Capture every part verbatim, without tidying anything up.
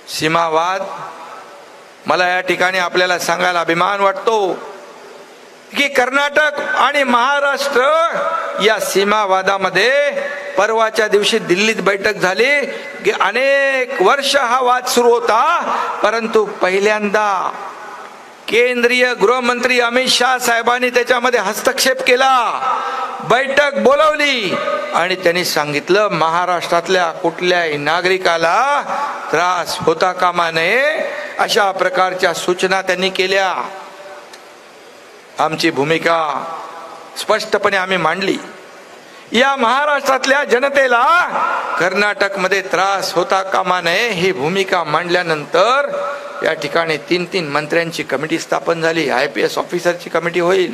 सीमावाद, मला या ठिकाणी आपल्याला सांगायला अभिमान वाटतो की कर्नाटक आणि महाराष्ट्र या सीमावादामध्ये परवाच्या दिवशी दिल्लीत बैठक झाली की अनेक वर्ष हा वाद सुरू होता, परंतु पहिल्यांदा केंद्रीय गृहमंत्री अमित शाह साहेबांनी त्याच्यामध्ये हस्तक्षेप केला, बैठक बोलवली आणि त्यांनी सांगितलं महाराष्ट्रातल्या कुठल्याही नागरिकाला त्रास होता कामा नये, अशा प्रकारच्या सूचना त्यांनी केल्या. आमची भूमिका स्पष्टपणे आम्ही मांडली. या महाराष्ट्रातल्या जनतेला कर्नाटकमध्ये त्रास होता कामा नये ही भूमिका मांडल्यानंतर या ठिकाणी तीन तीन मंत्र्यांची कमिटी स्थापन झाली. आय पी एस ऑफिसरची कमिटी होईल.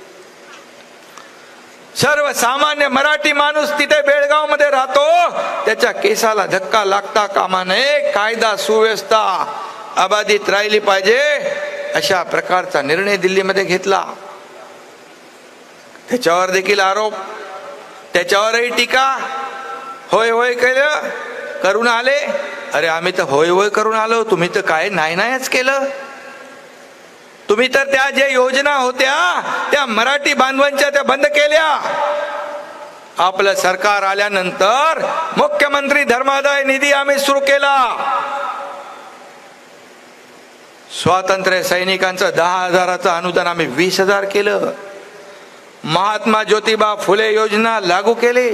सर्वसामान्य मराठी माणूस तिथे बेळगाव मध्ये राहतो, त्याच्या केसाला धक्का लागता कामा नये, कायदा सुव्यवस्था अबाधित राहिली पाहिजे, अशा प्रकारचा निर्णय दिल्लीमध्ये घेतला. त्याच्यावर देखील आरोप, त्याच्यावरही टीका. होय होय केलं करून आले. अरे आम्ही तर होय होय करून आलो, तुम्ही तर काय नाही नाहीच केलं. तुम्ही तर त्या ज्या योजना होत्या त्या मराठी बांधवांच्या त्या बंद केल्या. आपलं सरकार आल्यानंतर मुख्यमंत्री धर्मादाय निधी आम्ही सुरू केला. स्वातंत्र्य सैनिकांचं दहा हजाराचं अनुदान आम्ही वीस हजार केलं. महात्मा ज्योतिबा फुले योजना लागू केली.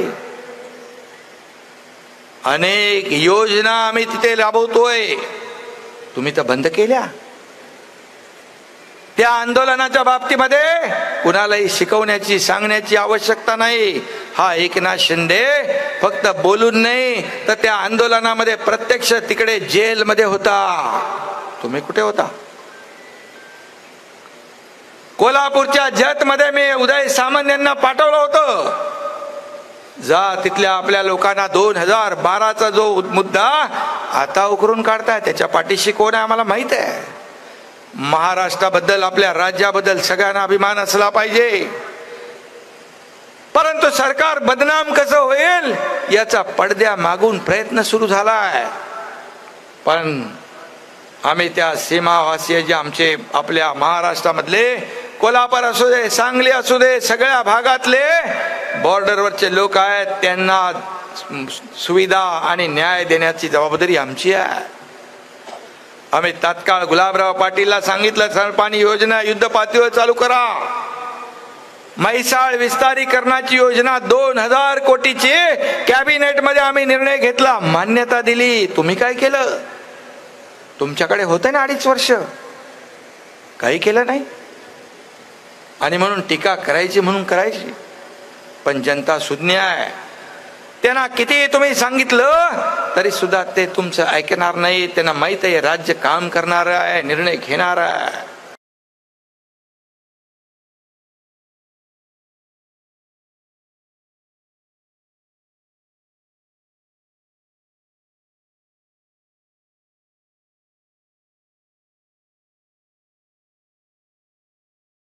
अनेक योजना आम्ही तिथे राबवतोय, तुम्ही तर बंद केल्या. त्या आंदोलनाच्या बाबतीमध्ये कुणालाही शिकवण्याची सांगण्याची आवश्यकता नाही. हा एकनाथ शिंदे फक्त बोलून नाही तर त्या आंदोलनामध्ये प्रत्यक्ष तिकडे जेलमध्ये होता. तुम्ही कुठे होता? कोल्हापूरच्या जत मध्ये मी उदय सामंत यांना पाठवलं होतं, जा तिथल्या आपल्या लोकांना दोन हजार बाराचा जो मुद्दा आता उकरून काढताय त्याच्या पाठीशी कोण आहे आम्हाला माहित आहे. महाराष्ट्राबद्दल आपल्या राज्याबद्दल सगळ्यांना अभिमान असला पाहिजे, परंतु सरकार बदनाम कसं होईल याचा पडद्या मागून प्रयत्न सुरू झालाय. पण आम्ही त्या सीमावासीय जे आमचे आपल्या महाराष्ट्रामधले कोल्हापूर असू दे, सांगली असू दे, सगळ्या भागातले बॉर्डरवरचे लोक आहेत, त्यांना सुविधा आणि न्याय देण्याची जबाबदारी आमची आहे. आम्ही तात्काळ गुलाबराव पाटीलला सांगितलं, सरपाणी योजना युद्ध पातळीवर चालू करा. म्हैसाळ विस्तारीकरणाची योजना दोन हजार कोटीची कॅबिनेट मध्ये आम्ही निर्णय घेतला, मान्यता दिली. तुम्ही काय केलं? तुमच्याकडे होतं ना अडीच वर्ष, काही केलं नाही. आणि म्हणून टीका करायची म्हणून करायची, पण जनता सुज्ञ आहे. त्यांना किती तुम्ही सांगितलं तरी सुद्धा ते तुमचं ऐकणार नाही. त्यांना माहित आहे राज्य काम करणार आहे, निर्णय घेणार आहे.